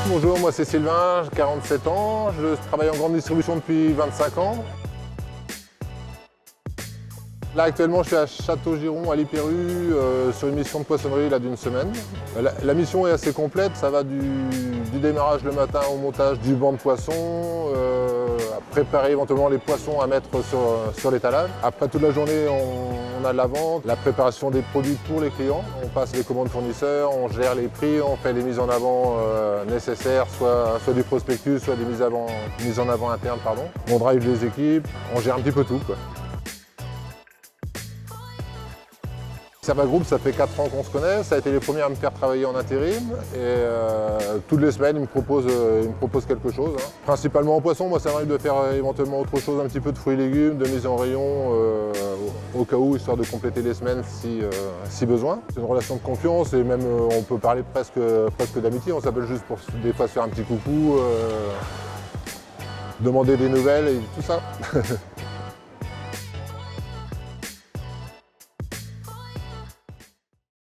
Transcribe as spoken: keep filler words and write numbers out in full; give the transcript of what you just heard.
Bonjour, moi c'est Sylvain, j'ai quarante-sept ans, je travaille en grande distribution depuis vingt-cinq ans. Là actuellement je suis à Château-Giron, à Lipéru, euh, sur une mission de poissonnerie d'une semaine. La, la mission est assez complète, ça va du, du démarrage le matin au montage du banc de poissons, euh, à préparer éventuellement les poissons à mettre sur, sur l'étalage. Après toute la journée on, on a de la vente, la préparation des produits pour les clients. On passe les commandes fournisseurs, on gère les prix, on fait les mises en avant euh, nécessaires, soit, soit du prospectus, soit des mises, avant, mises en avant internes. Pardon. On drive les équipes, on gère un petit peu tout, quoi. Serva Group, ça fait quatre ans qu'on se connaît, ça a été les premiers à me faire travailler en intérim et euh, toutes les semaines ils me proposent, euh, ils me proposent quelque chose. Hein. Principalement en poisson, moi ça m'arrive de faire euh, éventuellement autre chose, un petit peu de fruits et légumes, de mise en rayon euh, au cas où, histoire de compléter les semaines si, euh, si besoin. C'est une relation de confiance et même euh, on peut parler presque, presque d'amitié, on s'appelle juste pour des fois se faire un petit coucou, euh, demander des nouvelles et tout ça.